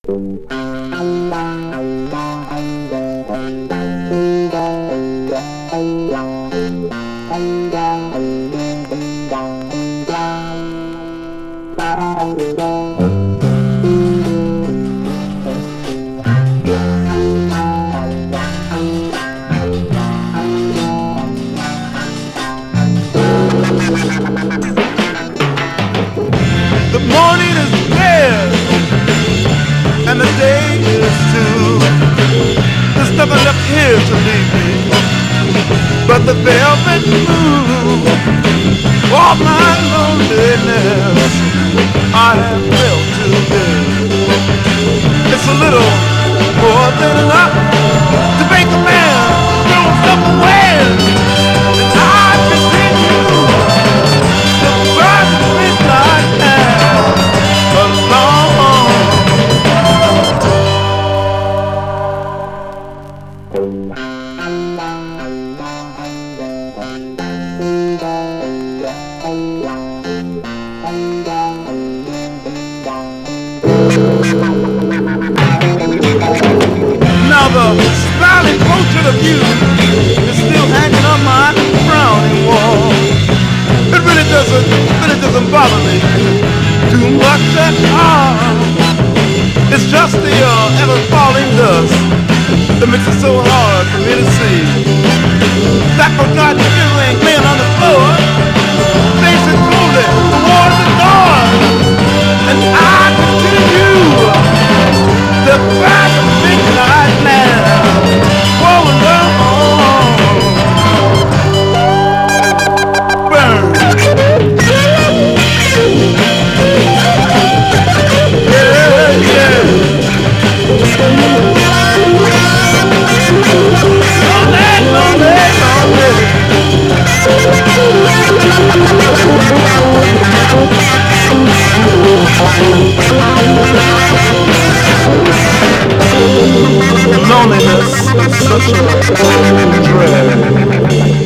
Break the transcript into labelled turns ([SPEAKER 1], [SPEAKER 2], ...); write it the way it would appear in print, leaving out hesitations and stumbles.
[SPEAKER 1] The morning is red and the day is too. There's nothing left here to leave me but the velvet moon. All my loneliness I have felt today. It's a little more than enough to make a man throw himself away. And I continue to burn the midnight air alone. Now the smiling portrait of you is still hanging on my frowning wall. It really doesn't bother me too much at all. It's just the ever falling dust that makes it so hard for me to see. That forgotten earring laying on the floor, facing slowly towards the door, and I continue to crack a midnight lamp. Whoa, burn. Yeah, yeah. Loneliness is such a dread.